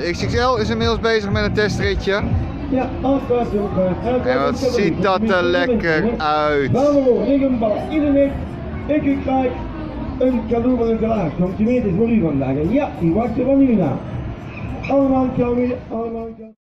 De XXL is inmiddels bezig met een testritje. Ja, En wat ziet dat er lekker uit. Bravo, regenbal, iedereen. Ik krijg een cadeau van een glaas. Want je weet, het is voor u vandaag. Ja, die wacht er van u na. Allemaal, allemaal.